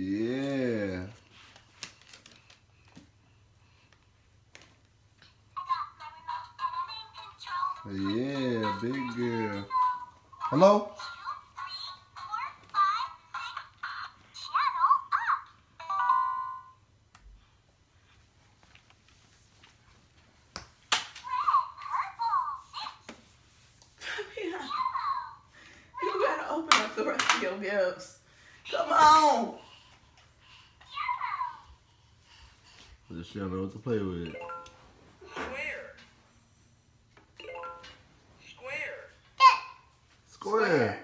Yeah. Yeah, big girl. Hello? Fabiana, you gotta open up the rest of your gifts. Come on. She don't know what to play with. Square. Square. Square.